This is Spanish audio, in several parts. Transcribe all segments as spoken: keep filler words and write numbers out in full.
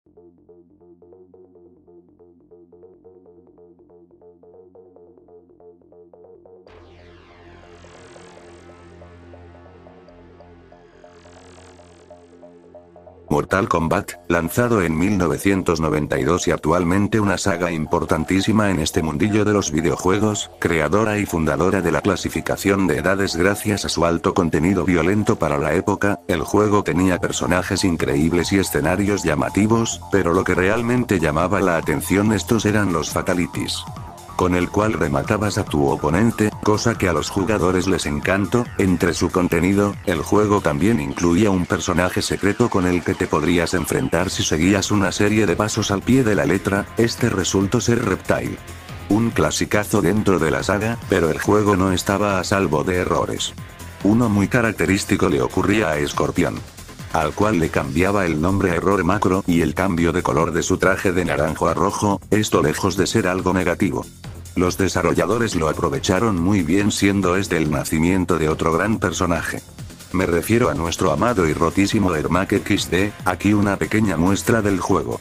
Mortal Kombat, lanzado en mil novecientos noventa y dos y actualmente una saga importantísima en este mundillo de los videojuegos, creadora y fundadora de la clasificación de edades gracias a su alto contenido violento para la época, el juego tenía personajes increíbles y escenarios llamativos, pero lo que realmente llamaba la atención estos eran los fatalities, con el cual rematabas a tu oponente, cosa que a los jugadores les encantó. Entre su contenido, el juego también incluía un personaje secreto con el que te podrías enfrentar si seguías una serie de pasos al pie de la letra. Este resultó ser Reptile. Un clasicazo dentro de la saga, pero el juego no estaba a salvo de errores. Uno muy característico le ocurría a Escorpión, al cual le cambiaba el nombre a Error Macro y el cambio de color de su traje de naranjo a rojo, esto lejos de ser algo negativo. Los desarrolladores lo aprovecharon muy bien, siendo este el nacimiento de otro gran personaje. Me refiero a nuestro amado y rotísimo Ermac equis de, aquí una pequeña muestra del juego.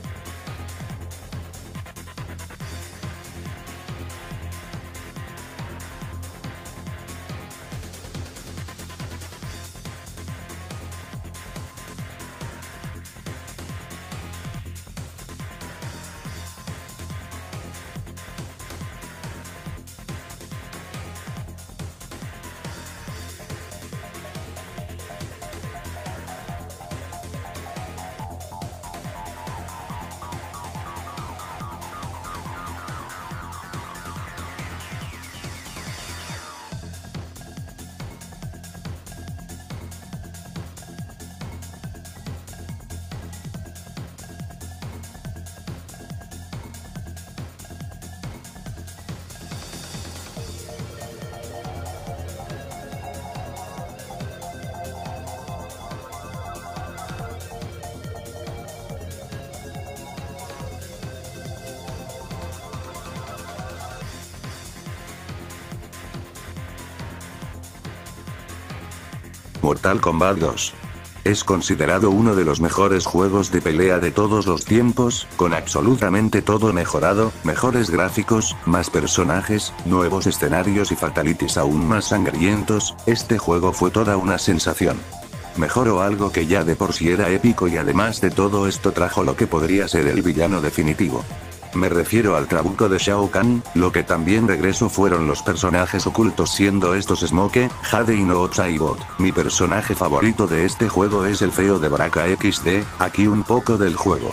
Mortal Kombat dos. Es considerado uno de los mejores juegos de pelea de todos los tiempos, con absolutamente todo mejorado, mejores gráficos, más personajes, nuevos escenarios y fatalities aún más sangrientos. Este juego fue toda una sensación. Mejoró algo que ya de por sí era épico y además de todo esto trajo lo que podría ser el villano definitivo. Me refiero al trabuco de Shao Kahn. Lo que también regresó fueron los personajes ocultos, siendo estos Smoke, Jade y Nootsa y Bot. Mi personaje favorito de este juego es el feo de Baraka equis de, aquí un poco del juego.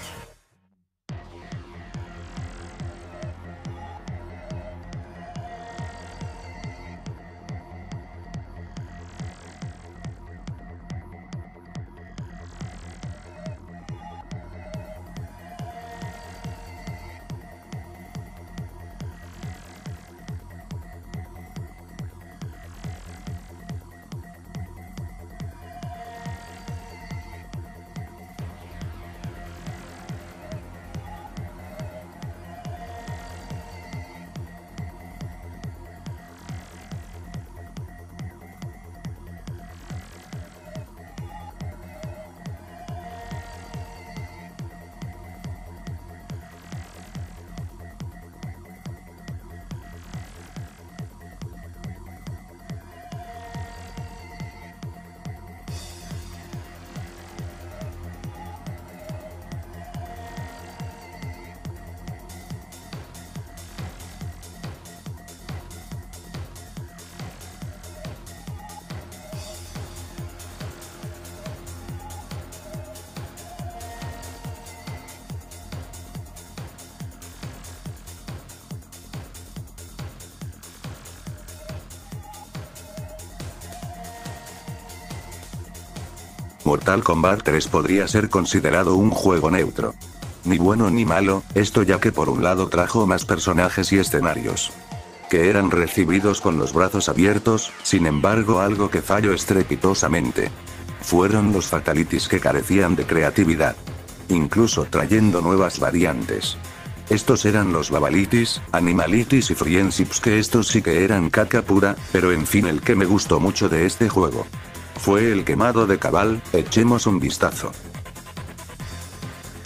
Mortal Kombat tres podría ser considerado un juego neutro. Ni bueno ni malo, esto ya que por un lado trajo más personajes y escenarios que eran recibidos con los brazos abiertos. Sin embargo, algo que falló estrepitosamente fueron los fatalities, que carecían de creatividad, incluso trayendo nuevas variantes. Estos eran los Babalities, Animalities y Friendships, que estos sí que eran caca pura, pero en fin, el que me gustó mucho de este juego fue el quemado de Cabal. Echemos un vistazo.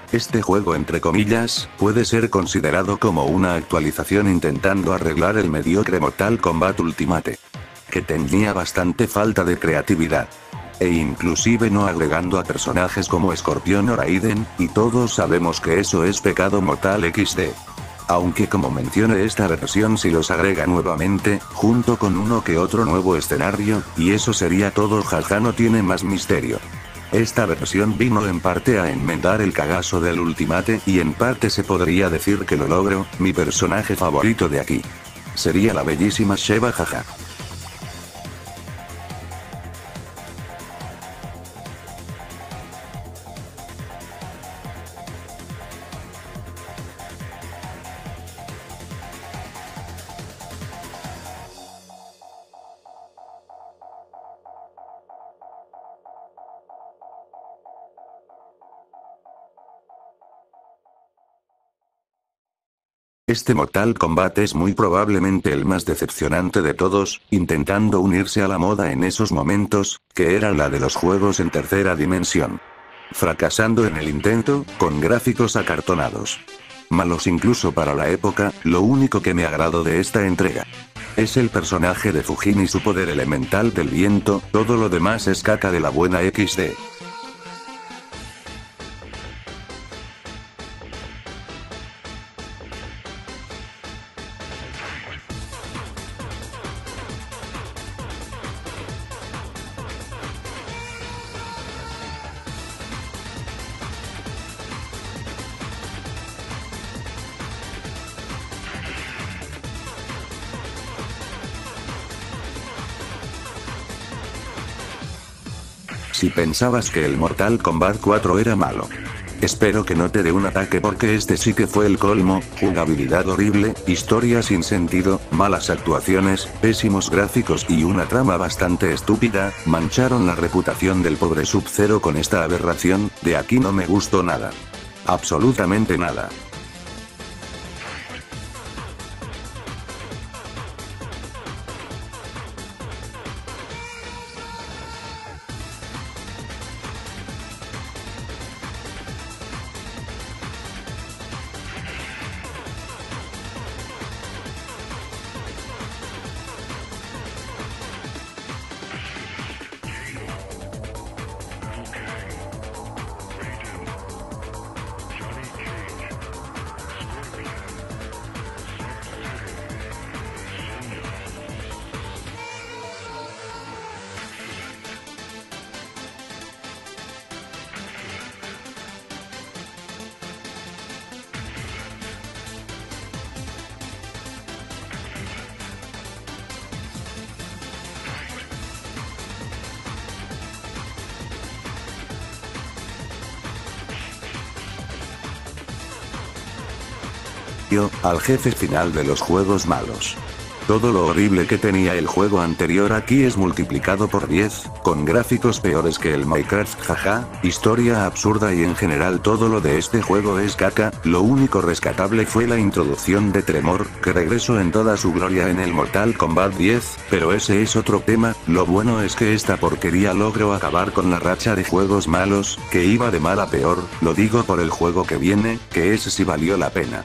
Este juego entre comillas, puede ser considerado como una actualización intentando arreglar el mediocre Mortal Kombat Ultimate. Que tenía bastante falta de creatividad. E inclusive no agregando a personajes como Scorpion o Raiden, y todos sabemos que eso es pecado mortal equis de. Aunque como mencioné esta versión si los agrega nuevamente, junto con uno que otro nuevo escenario, y eso sería todo, jaja, no tiene más misterio. Esta versión vino en parte a enmendar el cagazo del Ultimate y en parte se podría decir que lo logro, mi personaje favorito de aquí. Sería la bellísima Sheva, jaja. Este Mortal Kombat es muy probablemente el más decepcionante de todos, intentando unirse a la moda en esos momentos, que era la de los juegos en tercera dimensión. Fracasando en el intento, con gráficos acartonados. Malos incluso para la época, lo único que me agradó de esta entrega es el personaje de Fujin y su poder elemental del viento, todo lo demás es caca de la buena equis de. Si pensabas que el Mortal Kombat cuatro era malo, espero que no te dé un ataque porque este sí que fue el colmo, jugabilidad horrible, historia sin sentido, malas actuaciones, pésimos gráficos y una trama bastante estúpida, mancharon la reputación del pobre Sub-Zero con esta aberración, de aquí no me gustó nada. Absolutamente nada. Al jefe final de los juegos malos. Todo lo horrible que tenía el juego anterior aquí es multiplicado por diez, con gráficos peores que el Minecraft, jaja, historia absurda y en general todo lo de este juego es caca. Lo único rescatable fue la introducción de Tremor, que regresó en toda su gloria en el Mortal Kombat diez, pero ese es otro tema. Lo bueno es que esta porquería logró acabar con la racha de juegos malos, que iba de mal a peor, lo digo por el juego que viene, que ese sí valió la pena.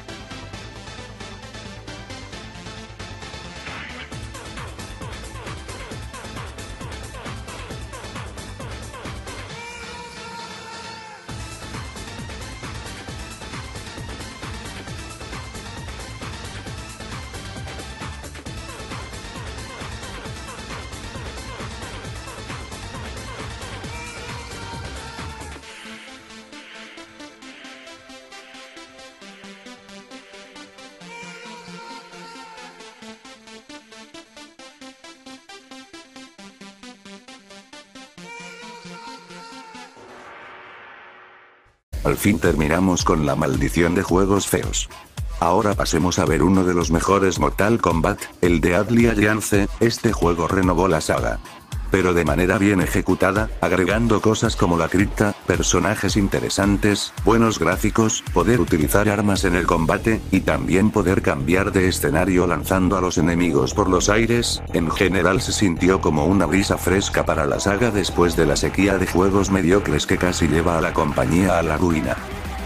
Al fin terminamos con la maldición de juegos feos. Ahora pasemos a ver uno de los mejores Mortal Kombat, el de Deadly Alliance. Este juego renovó la saga, pero de manera bien ejecutada, agregando cosas como la cripta, personajes interesantes, buenos gráficos, poder utilizar armas en el combate, y también poder cambiar de escenario lanzando a los enemigos por los aires. En general se sintió como una brisa fresca para la saga después de la sequía de juegos mediocres que casi lleva a la compañía a la ruina.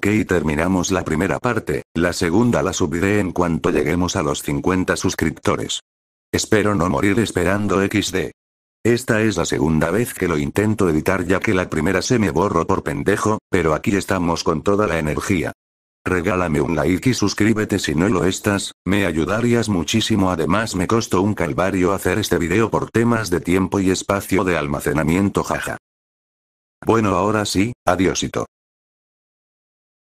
Ok, terminamos la primera parte, la segunda la subiré en cuanto lleguemos a los cincuenta suscriptores. Espero no morir esperando equis de. Esta es la segunda vez que lo intento editar ya que la primera se me borró por pendejo, pero aquí estamos con toda la energía. Regálame un like y suscríbete si no lo estás, me ayudarías muchísimo. Además me costó un calvario hacer este video por temas de tiempo y espacio de almacenamiento, jaja. Bueno, ahora sí, adiósito.